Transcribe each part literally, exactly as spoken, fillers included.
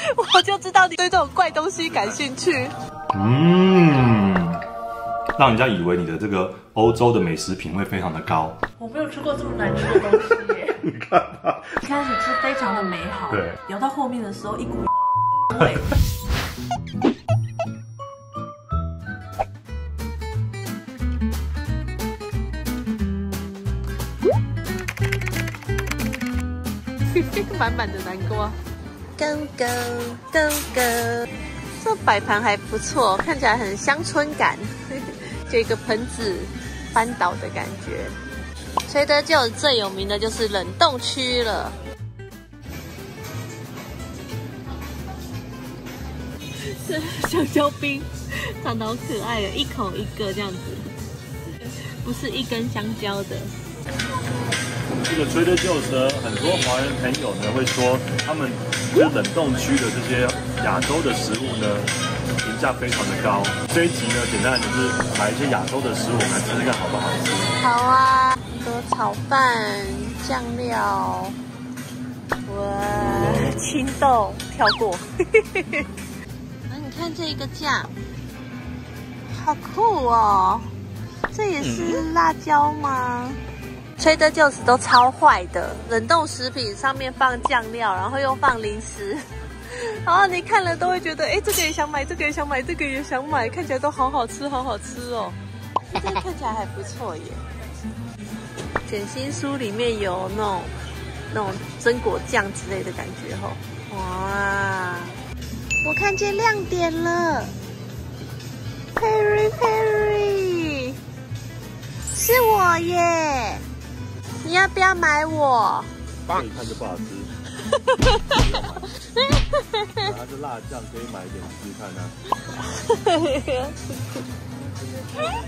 我就知道你对这种怪东西感兴趣。 嗯，让人家以为你的这个欧洲的美食品味非常的高。 我没有吃过这么难吃的东西耶。 你看吧， 一开始吃非常的美好， 对， 聊到后面的时候一股味。满满的南瓜，Go Go Go Go， 这摆盘还不错，看起来很乡村感，就一个盆子翻倒的感觉。吹德就最有名的就是冷冻区了。这香蕉冰长得好可爱哦，一口一个这样子，不是一根香蕉的。 这个Trader Joe's呢，很多华人朋友呢会说，他们就是冷冻区的这些亚洲的食物呢，评价非常的高。这一集呢，简单的就是买一些亚洲的食物，我们来吃吃看好不好吃。 好啊，多炒饭、酱料，哇，青豆跳过。那你看这个酱，好酷哦！这也是辣椒吗？吹德就是都超坏的，冷冻食品上面放酱料，然后又放零食，然后你看了都会觉得，哎，这个也想买，这个也想买，这个也想买，看起来都好好吃，好好吃哦。这个看起来还不错耶。点心酥里面有那种那种榛果酱之类的感觉吼、哦，哇！我看见亮点了 ，Perry Perry， 是我耶！你要不要买我？ 这一看就不好吃。拿着辣酱可以买一点试试看呢、啊。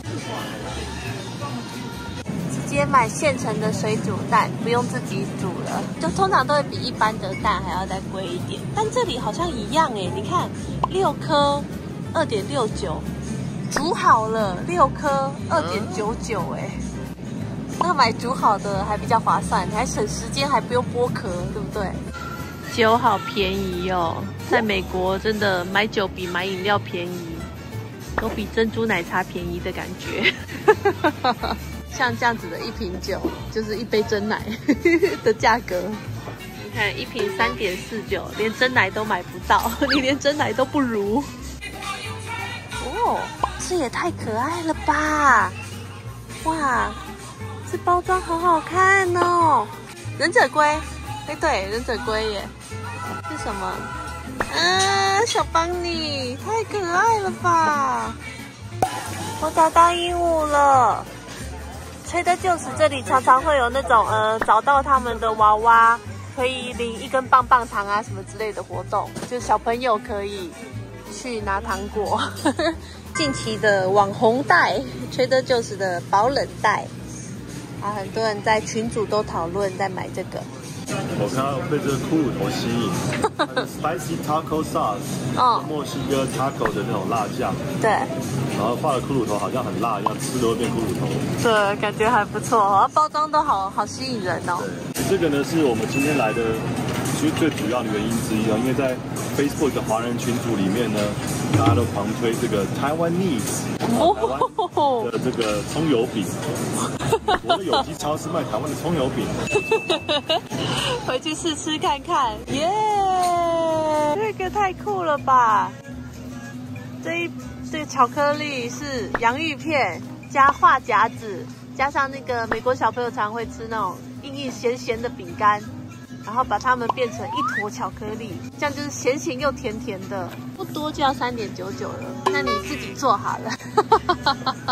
直接买现成的水煮蛋，不用自己煮了，就通常都会比一般的蛋还要再贵一点。但这里好像一样哎，你看六颗二点六九，煮好了六颗二点九九哎。那买煮好的还比较划算，你还省时间，还不用剥壳，对不对？酒好便宜哦，在美国真的买酒比买饮料便宜，有比珍珠奶茶便宜的感觉。像这样子的一瓶酒，就是一杯珍奶的价格。你看一瓶三点四九，连珍奶都买不到，你连珍奶都不如。哦，这也太可爱了吧！哇！这包装好好看哦，忍者龟，哎对，忍者龟耶，是什么？啊，小邦尼，太可爱了吧！我找到鹦鹉了。吹德就是这里常常会有那种呃找到他们的娃娃，可以领一根棒棒糖啊什么之类的活动，就是小朋友可以去拿糖果。近期的网红袋，吹德就是的保冷袋。啊，很多人在群组都讨论在买这个。 我看到被这个骷髅头吸引，spicy taco sauce， 哦，墨西哥 taco 的那种辣酱， 对， 然后画的骷髅头好像很辣一样，吃了会变骷髅头。对， 感觉还不错，包装都好好吸引人哦。 对，这个呢是我们今天来的其实最主要的原因之一啊，因为在 Facebook 的华人群组里面呢，大家都狂推这个 Taiwanese 台湾的这个葱油饼。我的有机超市卖台湾的葱油饼， 回去试吃看看，耶、yeah! 这个太酷了吧！这一这个巧克力是洋芋片加话夹子，加上那个美国小朋友常会吃那种硬硬咸咸的饼干，然后把它们变成一坨巧克力，这样就是咸咸又甜甜的，不多就要三点九九了。那你自己做好了。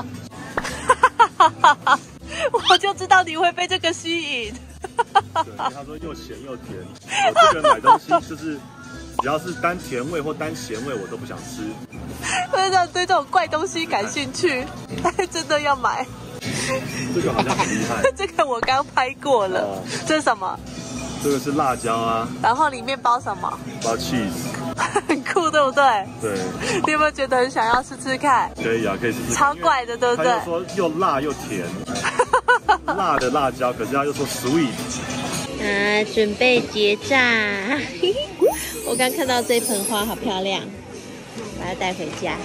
我就知道你会被这个吸引。 对，他说又咸又甜。我这个买东西就是只要是单甜味或单咸味，我都不想吃。 真的对这种怪东西感兴趣，但是真的要买。 这个好像很厉害。这个我刚拍过了。哦、这是什么？ 这个是辣椒啊。 然后里面包什么？ 包 cheese。 很酷，对不对？ 对。 你有没有觉得很想要试吃看？ 可以啊，可以试试。 超怪的，对不对？ 他又说又辣又甜。辣的辣椒，可是他又说 sweet。 啊，准备结账。我刚看到这盆花好漂亮，把它带回家。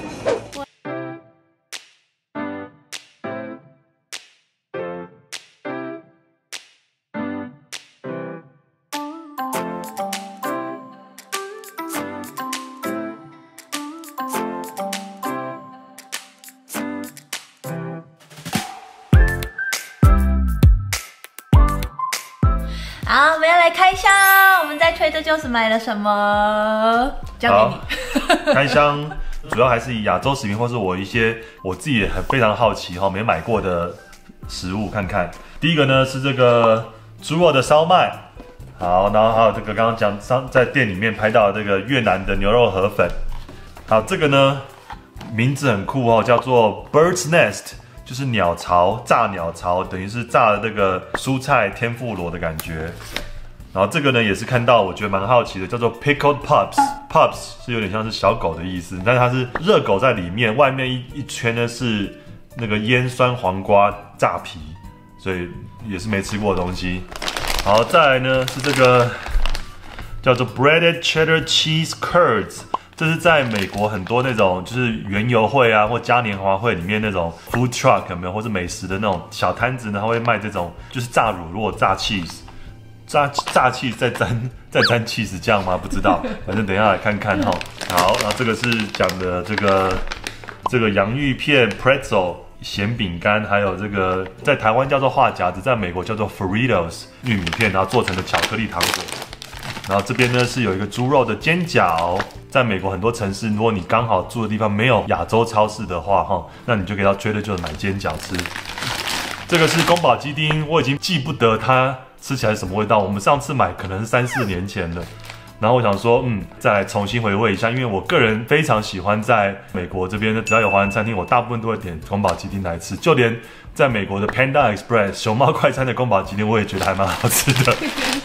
好，我们要来开箱。我们在Trader Joe's买了什么？交给你。开箱主要还是以亚洲食品，或是我一些我自己也很非常好奇哈，没买过的食物看看。第一个呢是这个猪肉的烧麦，好，然后还有这个刚刚讲上在店里面拍到的这个越南的牛肉河粉。好，这个呢名字很酷哦，叫做 Bird's Nest。就是鸟巢，炸鸟巢，等于是炸的这个蔬菜天妇罗的感觉。然后这个呢也是看到我觉得蛮好奇的，叫做 Pickled Pups。Pups 是有点像是小狗的意思，但是它是热狗在里面，外面一一圈呢是那个腌酸黄瓜炸皮，所以也是没吃过的东西。好，再来呢是这个叫做 Breaded Cheddar Cheese Curds。这是在美国很多那种就是园游会啊，或嘉年华会里面那种 food truck 有没有，或是美食的那种小摊子呢，他会卖这种就是炸乳酪、炸 cheese、炸炸 cheese 再沾再沾 cheese 酱吗？不知道，反正等一下来看看哈。好，然后这个是讲的这个这个洋芋片 pretzel 咸饼干，还有这个在台湾叫做话夹子，在美国叫做 Fritos 玉米片，然后做成的巧克力糖果。然后这边呢是有一个猪肉的煎饺，在美国很多城市，如果你刚好住的地方没有亚洲超市的话，哈，那你就可以到Trader Joe's买煎饺吃。这个是宫保鸡丁，我已经记不得它吃起来是什么味道，我们上次买可能是三四年前了。然后我想说，嗯，再来重新回味一下，因为我个人非常喜欢在美国这边的，只要有华人餐厅，我大部分都会点宫保鸡丁来吃，就连在美国的 Panda Express 熊猫快餐的宫保鸡丁，我也觉得还蛮好吃的。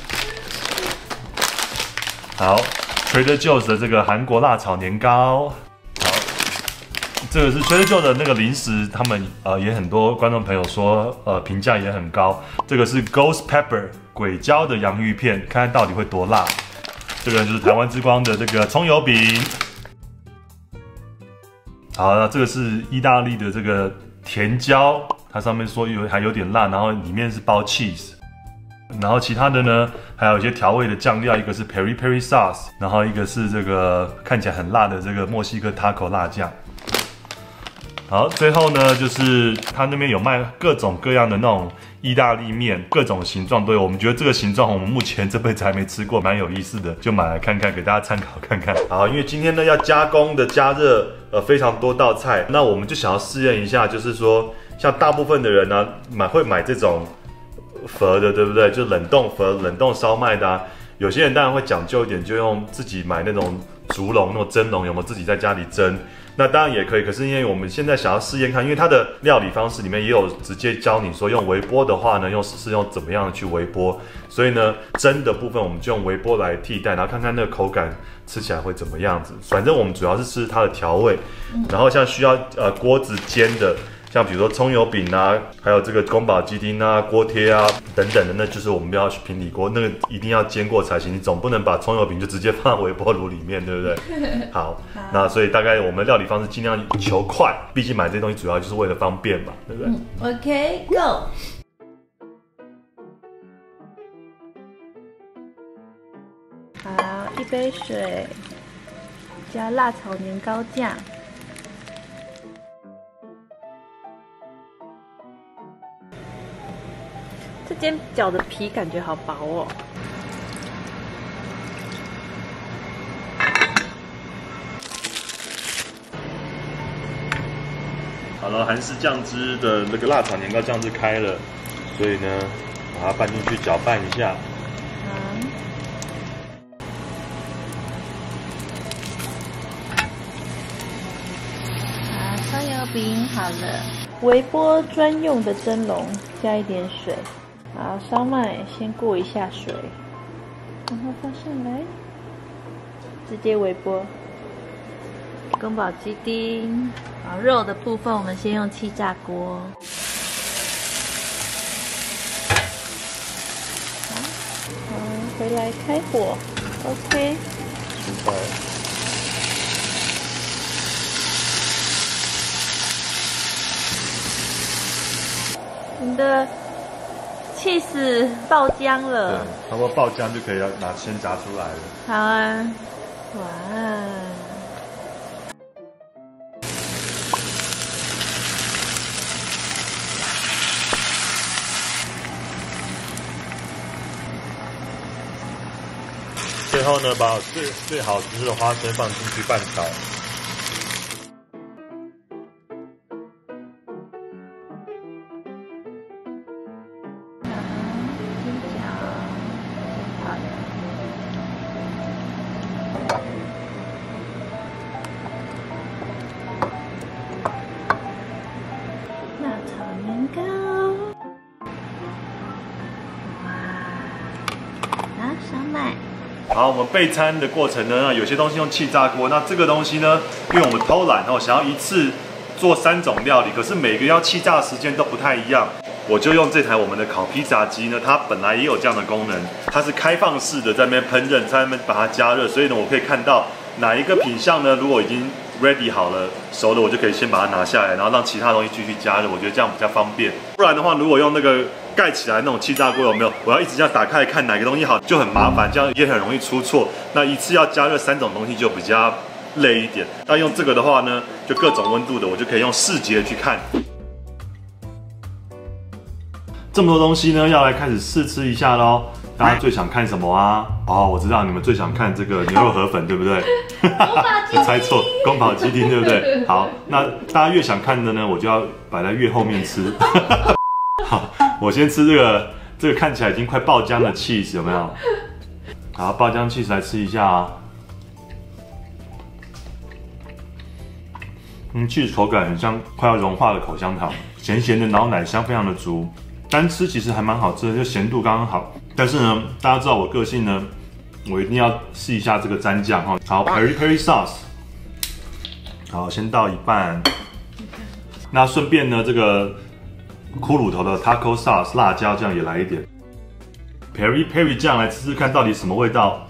好 ，Trader Joe's 的这个韩国辣炒年糕，好，这个是 Trader Joe's 的那个零食，他们呃也很多观众朋友说呃评价也很高。这个是 Ghost Pepper 鬼椒的洋芋片，看看到底会多辣。这个就是台湾之光的这个葱油饼。好，那这个是意大利的这个甜椒，它上面说有还有点辣，然后里面是包 cheese。然后其他的呢，还有一些调味的酱料，一个是 peri peri sauce， 然后一个是这个看起来很辣的这个墨西哥 taco 辣酱。好，最后呢，就是他那边有卖各种各样的那种意大利面，各种形状都有。我们觉得这个形状我们目前这辈子还没吃过，蛮有意思的，就买来看看，给大家参考看看。好，因为今天呢要加工的加热呃非常多道菜，那我们就想要试验一下，就是说像大部分的人呢买会买这种佛的，对不对？就冷冻佛、冷冻烧麦的啊。有些人当然会讲究一点，就用自己买那种竹笼、那种蒸笼，有没有自己在家里蒸？那当然也可以，可是因为我们现在想要试验看，因为它的料理方式里面也有直接教你说用微波的话呢，用是用怎么样去微波，所以呢蒸的部分我们就用微波来替代，然后看看那个口感吃起来会怎么样子。反正我们主要是吃它的调味，然后像需要呃锅子煎的。像比如说葱油饼啊，还有这个宫保鸡丁啊、锅贴啊等等的，那就是我们要去平底锅，那个一定要煎过才行。你总不能把葱油饼就直接放在微波炉里面，对不对？好，那所以大概我们的料理方式尽量求快，毕竟买这些东西主要就是为了方便嘛，对不对？ 嗯 OK Go。好，一杯水，加辣炒年糕酱。这煎饺的皮感觉好薄哦。 好了，韩式酱汁的那个辣炒年糕酱汁开了，所以呢，把它拌进去搅拌一下。 好。好，葱油饼好了。微波专用的蒸笼，加一点水。好，烧麦先过一下水，然后放上来，直接微波。宫保鸡丁，好，肉的部分我们先用气炸锅。好， 回来开火 ，OK。 对。 你的cheese爆浆了， 对，差不多爆浆就可以要拿先夹出来了。 好啊，哇！ 最后呢，把最最好吃的花生放进去拌炒。 辣炒年糕，哇！啊，小奶。 好，我们备餐的过程呢，有些东西用气炸锅，那这个东西呢，因为我们偷懒哦，想要一次做三种料理，可是每个要气炸的时间都不太一样，我就用这台我们的烤披萨机呢，它本来也有这样的功能，它是开放式的，在那边烹饪，在那边把它加热，所以呢，我可以看到哪一个品项呢，如果已经 ready 好了，熟了，我就可以先把它拿下来，然后让其他东西继续加热，我觉得这样比较方便。不然的话，如果用那个盖起来那种气炸锅有没有？我要一直这样打开来看哪个东西好，就很麻烦，这样也很容易出错。那一次要加热三种东西就比较累一点。那用这个的话呢，就各种温度的，我就可以用视觉去看。这么多东西呢，要来开始试吃一下喽。大家最想看什么啊？哦，我知道你们最想看这个牛肉河粉，对不对？我猜错，宫保鸡丁，对不对？好，那大家越想看的呢，我就要摆在越后面吃。好，我先吃这个，这个看起来已经快爆浆的 cheese 有没有？好，爆浆 cheese 来吃一下啊。嗯 ，cheese 口感很像快要融化的口香糖，咸咸的，然后奶香非常的足。单吃其实还蛮好吃的，就咸度刚刚好。但是呢，大家知道我个性呢，我一定要试一下这个蘸酱哈。好 ，peri peri sauce， 好，先倒一半。那顺便呢，这个骷髅头的 taco sauce 辣椒酱也来一点。peri peri 酱来吃吃看到底什么味道。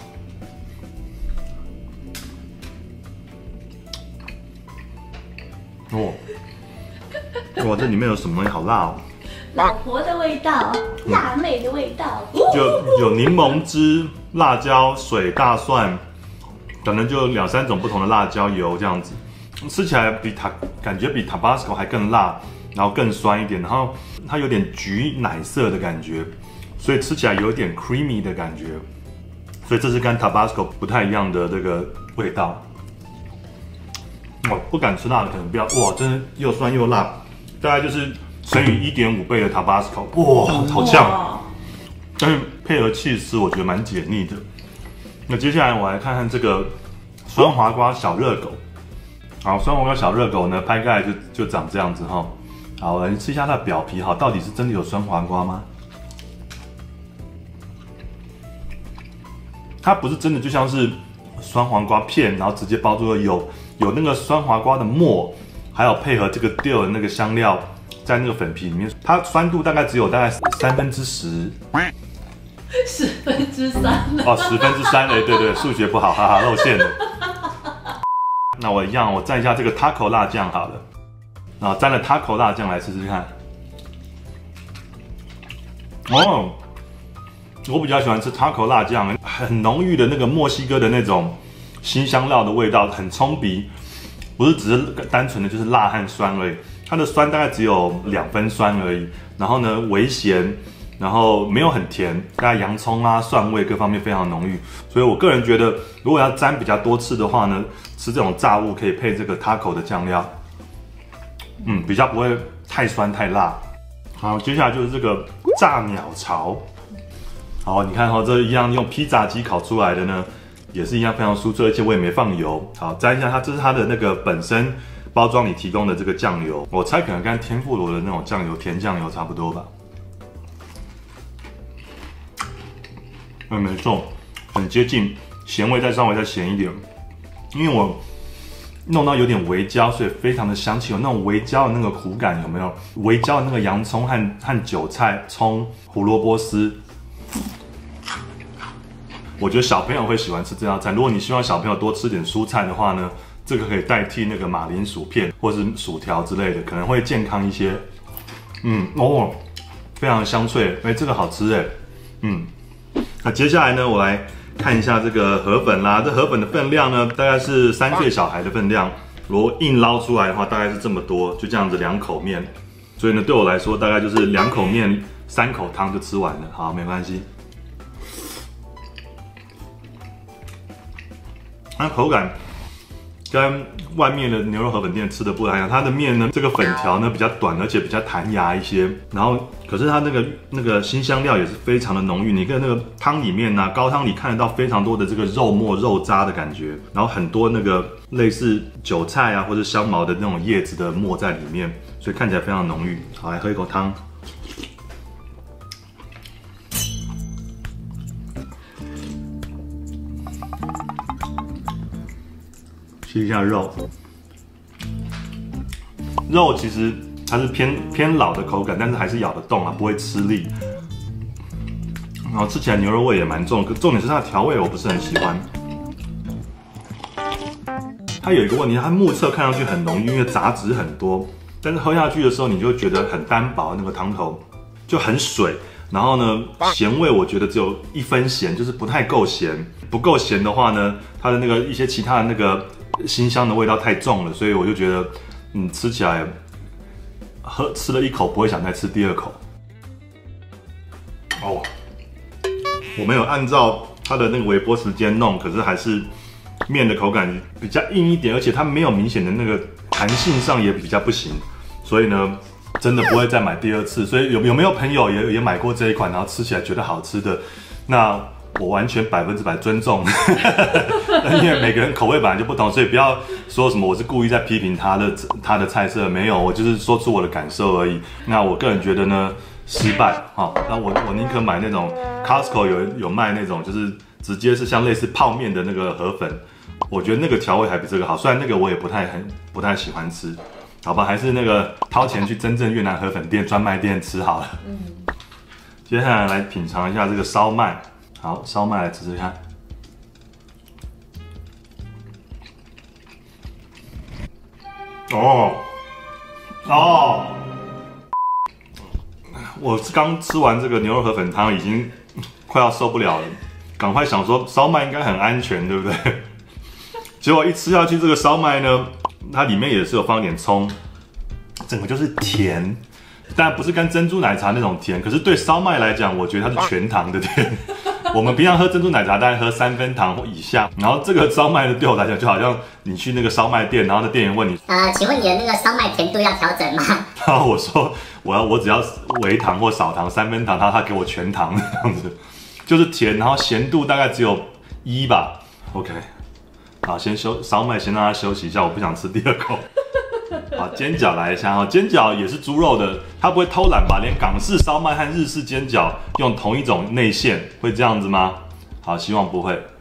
哦，哇，这里面有什么东西好辣哦！ 老婆的味道，辣妹的味道， 就有柠檬汁、辣椒水、大蒜，可能就两三种不同的辣椒油这样子，吃起来比塔感觉比 Tabasco 还更辣，然后更酸一点，然后它有点橘奶色的感觉，所以吃起来有点 creamy 的感觉，所以这是跟 Tabasco 不太一样的这个味道。我不敢吃辣的可能不要，哇，真的又酸又辣，大概就是乘以 一点五 倍的 Tabasco， 哇，好呛！但是配合起司，我觉得蛮解腻的。那接下来我来看看这个酸滑瓜小热狗。好，酸滑瓜小热狗呢，拍开来就就长这样子哈。好，我来吃一下它的表皮，好，到底是真的有酸滑瓜吗？它不是真的就像是酸黄瓜片，然后直接包住了，有有那个酸滑瓜的末，还有配合这个 dill 的那个香料。在那个粉皮里面，它酸度大概只有大概三分之十， 十分之三哦，十分之三，哎，对对，数学不好，哈哈，露馅了。那我一样，我蘸一下这个 taco 辣酱好了，然后蘸了 taco 辣酱来试试看。哦，我比较喜欢吃 taco 辣酱，很浓郁的那个墨西哥的那种辛香料的味道，很冲鼻，不是只是单纯的就是辣和酸而已。它的酸大概只有两分酸而已，然后呢微咸，然后没有很甜，大概洋葱啊、蒜味各方面非常浓郁，所以我个人觉得，如果要沾比较多次的话呢，吃这种炸物可以配这个 taco 的酱料，嗯，比较不会太酸太辣。好，接下来就是这个炸鸟巢，好，你看哈、哦，这一样用披萨机烤出来的呢，也是一样非常酥脆，而且我也没放油。好，沾一下它，这是它的那个本身。包装里提供的这个酱油，我猜可能跟天妇罗的那种酱油甜酱油差不多吧。嗯，没错，很接近，咸味再稍微再咸一点。因为我弄到有点微焦，所以非常的香气，有那种微焦的那个苦感，有没有？微焦的那个洋葱和和韭菜、葱、胡萝卜丝。 我觉得小朋友会喜欢吃这道菜。如果你希望小朋友多吃点蔬菜的话呢，这个可以代替那个马铃薯片或是薯条之类的，可能会健康一些。嗯哦，非常香脆，哎，这个好吃哎。嗯，那接下来呢，我来看一下这个河粉啦。这河粉的分量呢，大概是三岁小孩的分量。如果硬捞出来的话，大概是这么多，就这样子两口面。所以呢，对我来说，大概就是两口面、三口汤就吃完了。好，没关系。它口感跟外面的牛肉河粉店吃的不一样，它的面呢，这个粉条呢比较短，而且比较弹牙一些。然后，可是它那个那个辛香料也是非常的浓郁。你看那个汤里面呢、啊，高汤里看得到非常多的这个肉末、肉渣的感觉，然后很多那个类似韭菜啊或者香茅的那种叶子的末在里面，所以看起来非常浓郁。好，来喝一口汤。吃一下肉，肉其实它是偏偏老的口感，但是还是咬得动啊，不会吃力。然后吃起来牛肉味也蛮重，可重点是它的调味我不是很喜欢。它有一个问题，它目测看上去很浓郁，因为杂质很多，但是喝下去的时候你就会觉得很单薄，那个汤头就很水。然后呢，咸味我觉得只有一分咸，就是不太够咸。不够咸的话呢，它的那个一些其他的那个辛香的味道太重了，所以我就觉得，嗯，吃起来喝吃了一口不会想再吃第二口。哦，我没有按照它的那个微波时间弄，可是还是面的口感比较硬一点，而且它没有明显的那个弹性上也比较不行，所以呢，真的不会再买第二次。所以有有没有朋友也也买过这一款，然后吃起来觉得好吃的？那我完全百分之百尊重，因为每个人口味本来就不同，所以不要说什么我是故意在批评他的他的菜色，没有，我就是说出我的感受而已。那我个人觉得呢，失败哈。那我我宁可买那种 Costco 有有卖那种，就是直接是像类似泡面的那个河粉，我觉得那个调味还比这个好。虽然那个我也不太很不太喜欢吃，好吧，还是那个掏钱去真正越南河粉店专卖店吃好了。嗯。接下来来品尝一下这个烧麦。好，烧麦来吃吃看。哦，哦，我刚吃完这个牛肉河粉汤，已经快要受不了了，赶快想说烧麦应该很安全，对不对？结果一吃下去，这个烧麦呢，它里面也是有放一点葱，整个就是甜，但不是跟珍珠奶茶那种甜，可是对烧麦来讲，我觉得它是全糖的甜。我们平常喝珍珠奶茶大概喝三分糖或以下，然后这个烧麦呢，对我来讲就好像你去那个烧麦店，然后那店员问你， 呃，请问你的那个烧麦甜度要调整吗？ 然后我说我要我只要微糖或少糖三分糖，他他给我全糖这样子，就是甜，然后咸度大概只有一吧。OK， 好，先休烧麦，先让它休息一下，我不想吃第二口。好，煎饺来一下哈，煎饺也是猪肉的，它不会偷懒吧？连港式烧麦和日式煎饺用同一种内馅，会这样子吗？好，希望不会。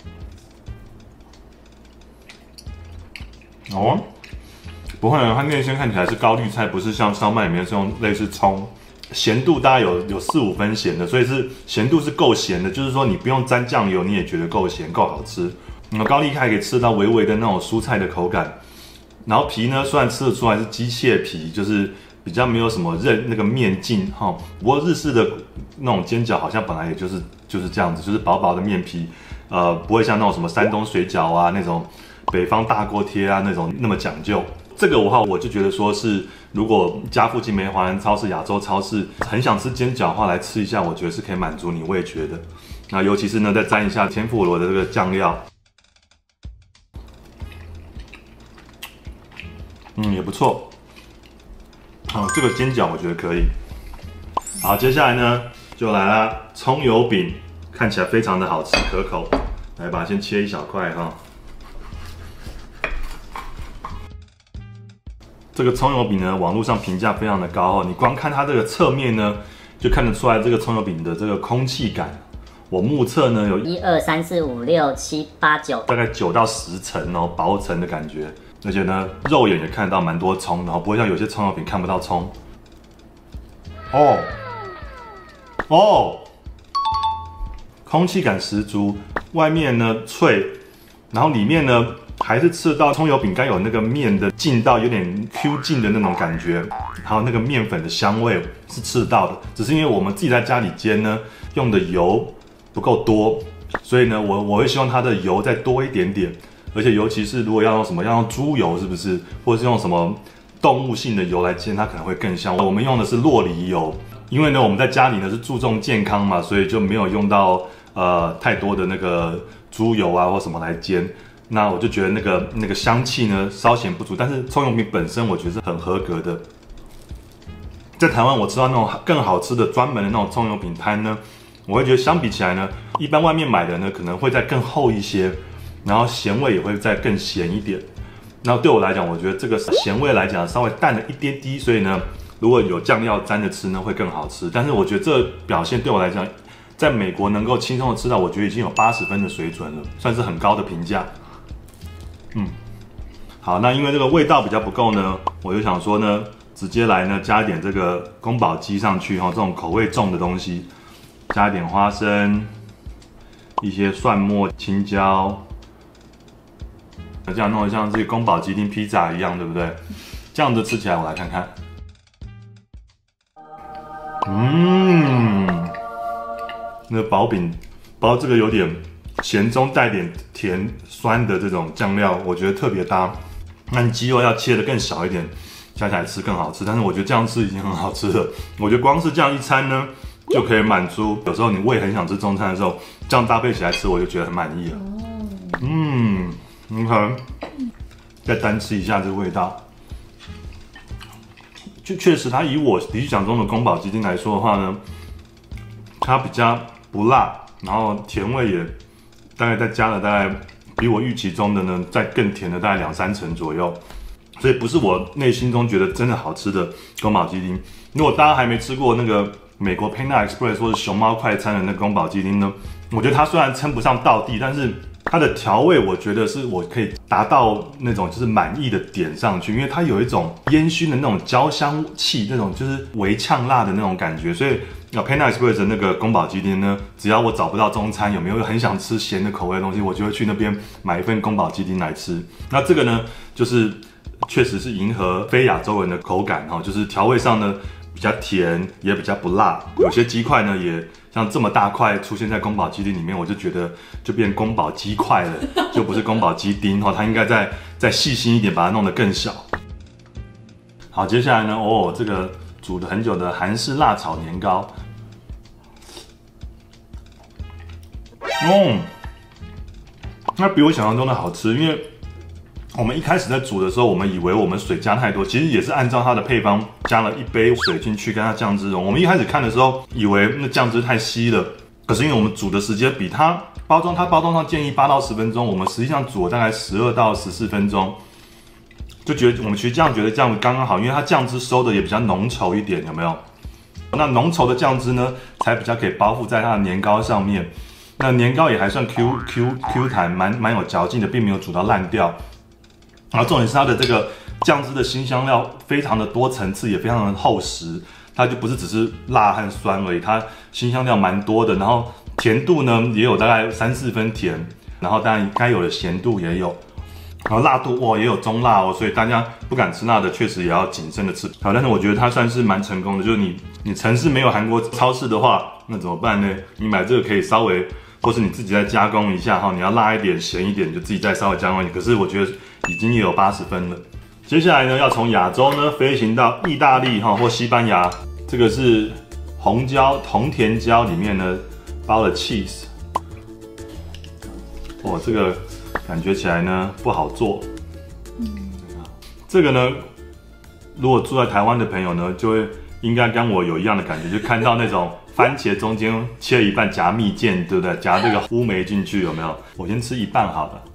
哦，不会，它内馅看起来是高丽菜，不是像烧麦里面是用类似葱。咸度大概有有四五分咸的，所以是咸度是够咸的，就是说你不用沾酱油，你也觉得够咸够好吃。嗯，高丽菜可以吃到微微的那种蔬菜的口感。然后皮呢，虽然吃得出来是机械皮，就是比较没有什么韧那个面劲哈。不过日式的那种煎饺好像本来也就是就是这样子，就是薄薄的面皮，呃，不会像那种什么山东水饺啊那种北方大锅贴啊那种那么讲究。这个的话，我就觉得说是，如果家附近没华人超市、亚洲超市，很想吃煎饺的话，来吃一下，我觉得是可以满足你味觉的。那尤其是呢，再沾一下天妇罗的这个酱料。嗯，也不错。好，这个煎饺我觉得可以。好，接下来呢就来啦，葱油饼，看起来非常的好吃可口。来吧，先切一小块哈。这个葱油饼呢，网络上评价非常的高哦。你光看它这个侧面呢，就看得出来这个葱油饼的这个空气感。我目测呢有一二三四五六七八九， 大概九到十层哦，薄层的感觉。而且呢，肉眼也看得到蛮多葱，然后不会像有些葱油饼看不到葱。哦，哦，空气感十足， 外面呢脆，然后里面呢还是吃得到葱油饼干有那个面的劲道，有点 Q 劲的那种感觉，还有那个面粉的香味是吃得到的。只是因为我们自己在家里煎呢，用的油不够多，所以呢，我我会希望它的油再多一点点。而且尤其是如果要用什么，要用猪油是不是，或者是用什么动物性的油来煎，它可能会更香。我们用的是酪梨油，因为呢我们在家里呢是注重健康嘛，所以就没有用到呃太多的那个猪油啊或什么来煎。那我就觉得那个那个香气呢稍显不足，但是葱油饼本身我觉得是很合格的。在台湾我吃到那种更好吃的专门的那种葱油饼摊呢，我会觉得相比起来呢，一般外面买的呢可能会再更厚一些。然后咸味也会再更咸一点，然后对我来讲，我觉得这个咸味来讲稍微淡了一点滴，所以呢，如果有酱料沾着吃呢，会更好吃。但是我觉得这表现对我来讲，在美国能够轻松的吃到，我觉得已经有八十分的水准了，算是很高的评价。嗯，好，那因为这个味道比较不够呢，我就想说呢，直接来呢加一点这个宫保鸡上去哈，这种口味重的东西，加一点花生，一些蒜末、青椒。这样弄得像这个宫保鸡丁披萨一样，对不对？这样子吃起来，我来看看。嗯，那个薄饼包这个有点咸中带点甜酸的这种酱料，我觉得特别搭。那你鸡肉要切得更小一点，加起来吃更好吃。但是我觉得这样吃已经很好吃了。我觉得光是这样一餐呢，就可以满足有时候你胃很想吃中餐的时候，这样搭配起来吃，我就觉得很满意了。嗯。你看，再单吃一下这个味道，就确实，它以我理想中的宫保鸡丁来说的话呢，它比较不辣，然后甜味也大概再加了大概比我预期中的呢再更甜了大概两三成左右，所以不是我内心中觉得真的好吃的宫保鸡丁。如果大家还没吃过那个美国 Panda Express 或者熊猫快餐的那个宫保鸡丁呢，我觉得它虽然称不上道地，但是它的调味，我觉得是我可以达到那种就是满意的点上去，因为它有一种烟熏的那种焦香气，那种就是微呛辣的那种感觉。所以啊 ，Panda Express 的那个宫保鸡丁呢，只要我找不到中餐，有没有很想吃咸的口味的东西，我就会去那边买一份宫保鸡丁来吃。那这个呢，就是确实是迎合非亚洲人的口感哈，就是调味上呢比较甜，也比较不辣。有些鸡块呢也像这么大块出现在宫保鸡丁里面，我就觉得就变宫保鸡块了，就不是宫保鸡丁哈，它应该再再细心一点，把它弄得更小。好，接下来呢，哦，这个煮了很久的韩式辣炒年糕，嗯，那比我想象中的好吃，因为我们一开始在煮的时候，我们以为我们水加太多，其实也是按照它的配方加了一杯水进去跟它酱汁融。我们一开始看的时候，以为那酱汁太稀了，可是因为我们煮的时间比它包装，它包装上建议八到十分钟，我们实际上煮了大概十二到十四分钟，就觉得我们其实这样觉得这样刚刚好，因为它酱汁收的也比较浓稠一点，有没有？那浓稠的酱汁呢，才比较可以包覆在它的年糕上面。那年糕也还算 Q Q Q 弹，蛮蛮有嚼劲的，并没有煮到烂掉。然后重点是它的这个酱汁的辛香料非常的多层次，也非常的厚实，它就不是只是辣和酸而已，它辛香料蛮多的。然后甜度呢也有大概三四分甜，然后当然该有的咸度也有，然后辣度哇也有中辣哦，所以大家不敢吃辣的确实也要谨慎的吃。好，但是我觉得它算是蛮成功的，就是你你城市没有韩国超市的话，那怎么办呢？你买这个可以稍微，或是你自己再加工一下哈，你要辣一点、咸一点，你就自己再稍微加工一点。可是我觉得已经也有八十分了。接下来呢，要从亚洲呢飞行到意大利哈或西班牙，这个是红椒红甜椒里面呢包了 cheese， 哇，这个感觉起来呢不好做。嗯，这个呢，如果住在台湾的朋友呢，就会应该跟我有一样的感觉，就看到那种番茄中间切一半夹蜜饯，对不对？夹这个乌梅进去有没有？我先吃一半好了。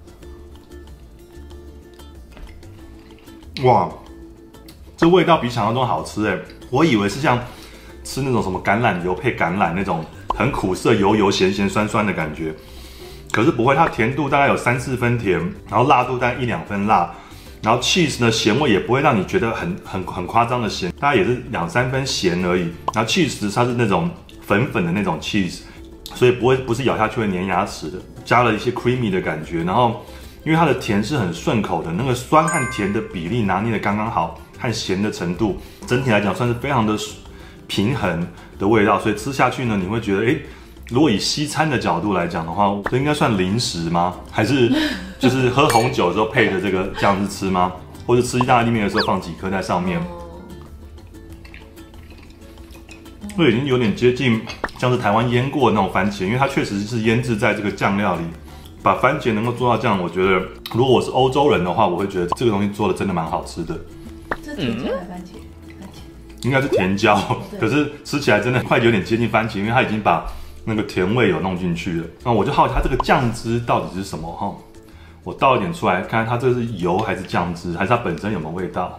哇，这味道比想象中好吃哎！我以为是像吃那种什么橄榄油配橄榄那种很苦涩、油油咸咸酸酸的感觉，可是不会，它甜度大概有三四分甜，然后辣度大概一两分辣，然后 cheese 呢咸味也不会让你觉得很很很夸张的咸，大概也是两三分咸而已。然后 cheese 它是那种粉粉的那种 cheese， 所以不会不是咬下去会粘牙齿的，加了一些 creamy 的感觉，然后因为它的甜是很顺口的，那个酸和甜的比例拿捏的刚刚好，和咸的程度整体来讲算是非常的平衡的味道，所以吃下去呢，你会觉得，哎，如果以西餐的角度来讲的话，这应该算零食吗？还是就是喝红酒的时候配着这个这样子吃吗？或者吃意大利面的时候放几颗在上面？这已经有点接近像是台湾腌过的那种番茄，因为它确实是腌制在这个酱料里，把番茄能够做到这样，我觉得如果我是欧洲人的话，我会觉得这个东西做的真的蛮好吃的。 这甜椒还是番茄？番茄应该是甜椒，可是吃起来真的快有点接近番茄，因为它已经把那个甜味有弄进去了。那我就好奇它这个酱汁到底是什么哈？我倒一点出来，看看它这是油还是酱汁，还是它本身有没有味道？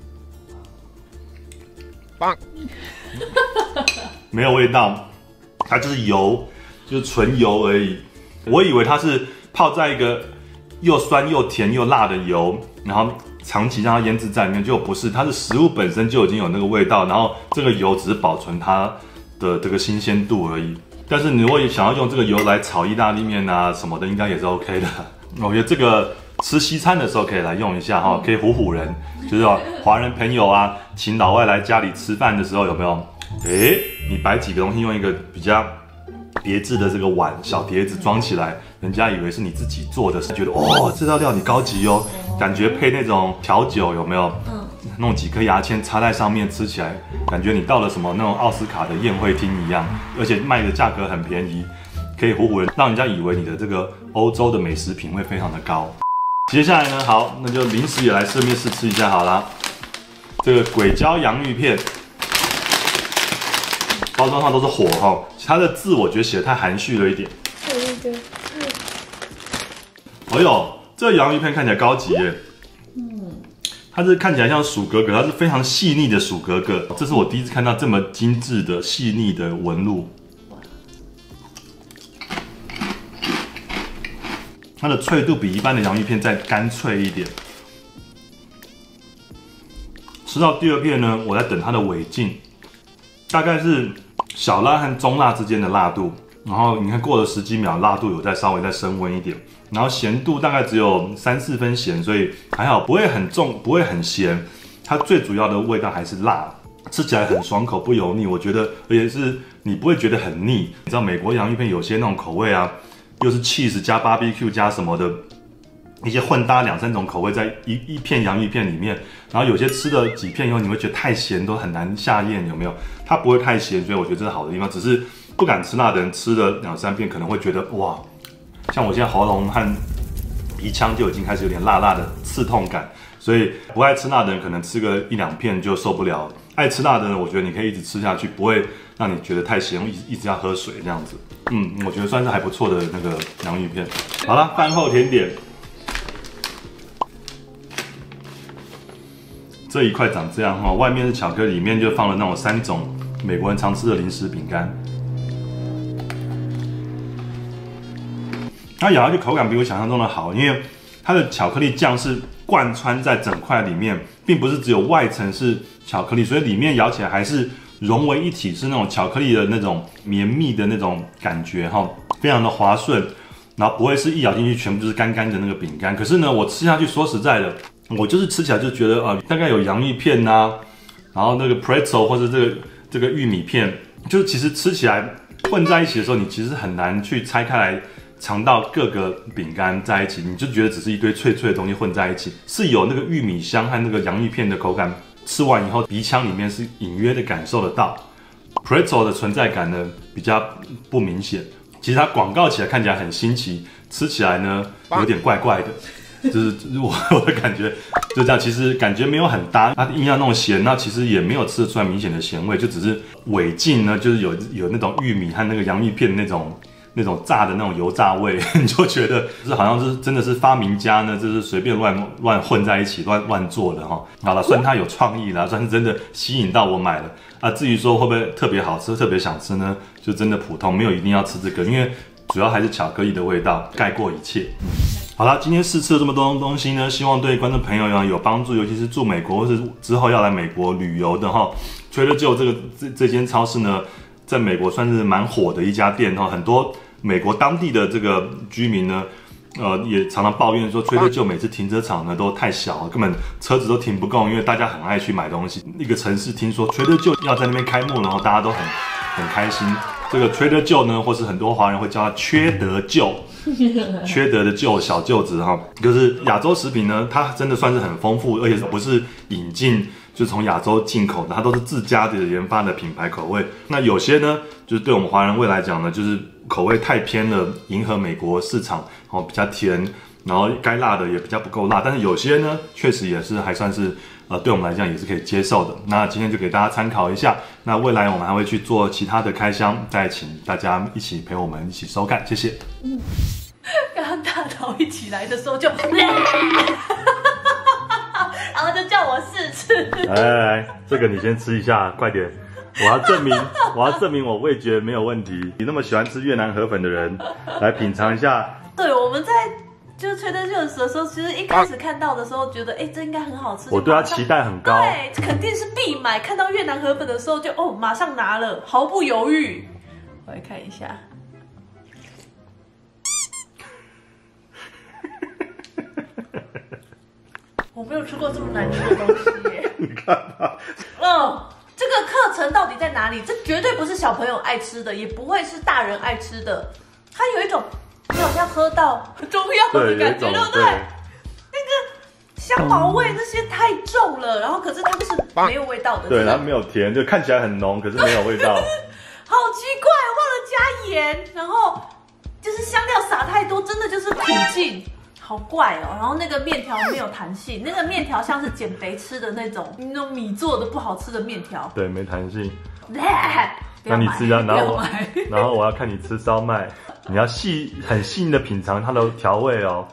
棒。没有味道，它就是油，就是纯油而已。我以为它是泡在一个又酸又甜又辣的油，然后长期让它腌制在里面，结果不是，它是食物本身就已经有那个味道，然后这个油只是保存它的这个新鲜度而已。但是你如果想要用这个油来炒意大利面啊什么的，应该也是 OK 的。我觉得这个吃西餐的时候可以来用一下哈，可以唬唬人，就是华人朋友啊，请老外来家里吃饭的时候有没有？哎，你摆几个东西，用一个比较别致的这个碗小碟子装起来，人家以为是你自己做的，是觉得哦，这道料理高级哦，感觉配那种调酒有没有？嗯，弄几颗牙签插在上面，吃起来感觉你到了什么那种奥斯卡的宴会厅一样，而且卖的价格很便宜，可以唬唬人，让人家以为你的这个欧洲的美食品味非常的高。接下来呢，好，那就零食也来顺便试吃一下好啦。这个鬼椒洋芋片。包装上都是火哈，它的字我觉得写得太含蓄了一点。对对对。哎呦，这个洋芋片看起来高级耶。嗯。它是看起来像薯格格，它是非常细腻的薯格格，这是我第一次看到这么精致的细腻的纹路。它的脆度比一般的洋芋片再干脆一点。吃到第二片呢，我在等它的尾劲，大概是小辣和中辣之间的辣度，然后你看过了十几秒，辣度有再稍微再升温一点，然后咸度大概只有三四分咸，所以还好，不会很重，不会很咸。它最主要的味道还是辣，吃起来很爽口，不油腻。我觉得，而且是你不会觉得很腻。你知道美国洋芋片有些那种口味啊，又是 cheese 加 barbecue 加什么的，一些混搭两三种口味在一一片洋芋片里面，然后有些吃了几片以后，你会觉得太咸都很难下咽，有没有？它不会太咸，所以我觉得这是好的地方。只是不敢吃辣的人吃了两三片，可能会觉得哇，像我现在喉咙和鼻腔就已经开始有点辣辣的刺痛感，所以不爱吃辣的人可能吃个一两片就受不了。爱吃辣的人，我觉得你可以一直吃下去，不会让你觉得太咸，一直一直要喝水这样子。嗯，我觉得算是还不错的那个洋芋片。好了，饭后甜点。这一块长这样哈，外面是巧克力，里面就放了那种三种美国人常吃的零食饼干。它咬下去口感比我想象中的好，因为它的巧克力酱是贯穿在整块里面，并不是只有外层是巧克力，所以里面咬起来还是融为一体，是那种巧克力的那种绵密的那种感觉哈，非常的滑顺，然后不会是一咬进去全部就是干干的那个饼干。可是呢，我吃下去说实在的。我就是吃起来就觉得啊、呃，大概有洋芋片呐、啊，然后那个 pretzel 或者这个这个玉米片，就是其实吃起来混在一起的时候，你其实很难去拆开来尝到各个饼干在一起，你就觉得只是一堆脆脆的东西混在一起，是有那个玉米香和那个洋芋片的口感，吃完以后鼻腔里面是隐约的感受得到。pretzel 的存在感呢比较不明显，其实它广告起来看起来很新奇，吃起来呢有点怪怪的。就是我我的感觉就这样，其实感觉没有很搭，它硬要弄咸，那其实也没有吃得出来明显的咸味，就只是尾劲呢，就是有有那种玉米和那个洋芋片那种那种炸的那种油炸味，你就觉得就是好像是真的是发明家呢，就是随便乱乱混在一起乱乱做的哈。好了，算他有创意啦，算是真的吸引到我买了啊。至于说会不会特别好吃、特别想吃呢，就真的普通，没有一定要吃这个，因为主要还是巧克力的味道盖过一切。嗯好了，今天试吃了这么多东西呢，希望对观众朋友有帮助，尤其是住美国或是之后要来美国旅游的哈。Trader Joe 这个这这间超市呢， 在美国算是蛮火的一家店哈，很多美国当地的这个居民呢。呃，也常常抱怨说，Trader Joe每次停车场呢都太小，根本车子都停不够，因为大家很爱去买东西。一个城市听说 Trader Joe 要在那边开幕，然后大家都很很开心。这个 Trader Joe 呢，或是很多华人会叫它缺德舅，缺德的舅小舅子哈，就是亚洲食品呢，它真的算是很丰富，而且不是引进。就是从亚洲进口的，它都是自家的研发的品牌口味。那有些呢，就是对我们华人味来讲呢，就是口味太偏了，迎合美国市场，哦比较甜，然后该辣的也比较不够辣。但是有些呢，确实也是还算是呃对我们来讲也是可以接受的。那今天就给大家参考一下。那未来我们还会去做其他的开箱，再请大家一起陪我们一起收看，谢谢。 嗯，刚刚大头一起来的时候就。然后就叫我试吃。 来来来，这个你先吃一下，快点！我要证明，我要证明我味觉没有问题。你那么喜欢吃越南河粉的人，来品尝一下。 对，我们在就是Trader Joe的时候，其实一开始看到的时候，觉得哎，这应该很好吃。 我对它期待很高。 对，肯定是必买。看到越南河粉的时候就，哦，马上拿了，毫不犹豫。我来看一下。我没有吃过这么难吃的东西耶！ 你看吧， 嗯，这个课程到底在哪里？这绝对不是小朋友爱吃的，也不会是大人爱吃的。它有一种，你好像喝到中药的感觉，对不对？那个香茅味那些太重了，然后可是它是没有味道的。 对，它没有甜，就看起来很浓，可是没有味道。 好奇怪，忘了加盐，然后就是香料撒太多，真的就是苦劲。好怪哦，然后那个面条没有弹性，那个面条像是减肥吃的那种那种米做的不好吃的面条。 对，没弹性。 那你吃一下，然后我，然后我要看你吃烧麦，你要细很细腻的品尝它的调味哦。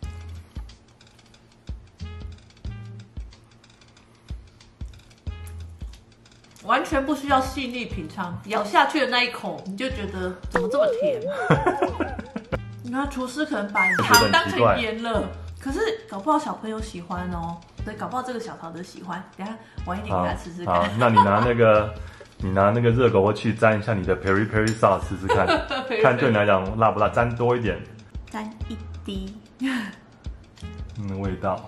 完全不需要细腻品尝，咬下去的那一口你就觉得怎么这么甜？那厨师可能把糖当成盐了，可是搞不好小朋友喜欢哦，对，搞不好这个小桃子喜欢。等一下晚一点给他吃吃看。 好，那你拿那个，你拿那个热狗锅去沾一下你的 peri peri sauce 试试看，看对你来讲辣不辣，沾多一点， 沾一滴。 嗯，味道。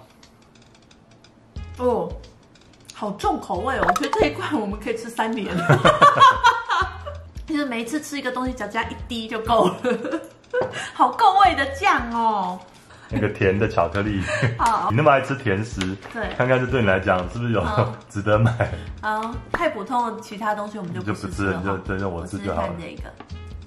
哦，好重口味哦！我觉得这一罐我们可以吃三年。其实每一次吃一个东西，只要加一滴就够了。好够味的酱哦， 那个甜的巧克力。 好， 你那么爱吃甜食， 对， 看看这对你来讲是不是有值得买？ 好，太普通的其他东西我们就不吃了， 就就让我吃就好了。 这个，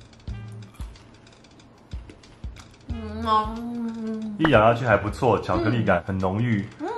嗯， 一咬下去还不错，巧克力感很浓郁。嗯。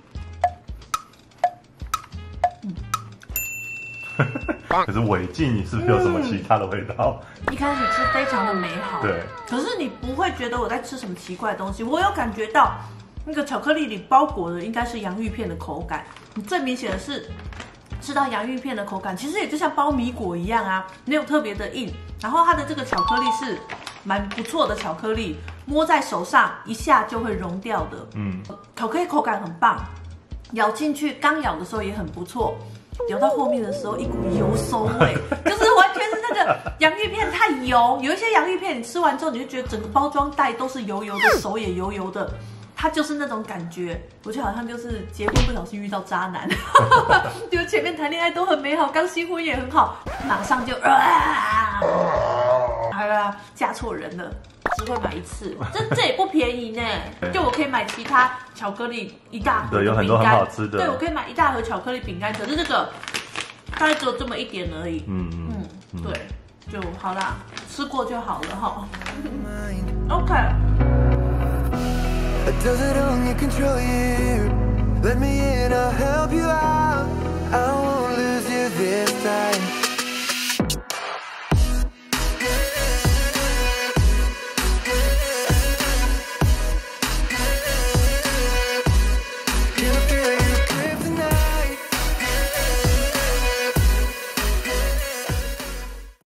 可是尾劲，你是不是有什么其他的味道？ 一开始吃非常的美好， 对。 可是你不会觉得我在吃什么奇怪的东西，我有感觉到那个巧克力里包裹的应该是洋芋片的口感。你最明显的是吃到洋芋片的口感，其实也就像包米果一样啊，没有特别的硬。然后它的这个巧克力是蛮不错的巧克力，摸在手上一下就会融掉的。嗯，巧克力口感很棒，咬进去刚咬的时候也很不错。咬到后面的时候，一股油馊味，就是完全是那个洋芋片太油。有一些洋芋片你吃完之后，你就觉得整个包装袋都是油油的，手也油油的，它就是那种感觉。我就好像就是结婚不小心遇到渣男，就前面谈恋爱都很美好，刚新婚也很好，马上就啊，好了，嫁错人了。只会买一次，这这也不便宜呢。就我可以买其他巧克力一大盒， 对，有很多很好吃的。 对，我可以买一大盒巧克力饼干，可是这个大概只有这么一点而已。嗯嗯嗯，对，就好啦，吃过就好了哈。OK。Does it only control you? Let me in, I'll help you out.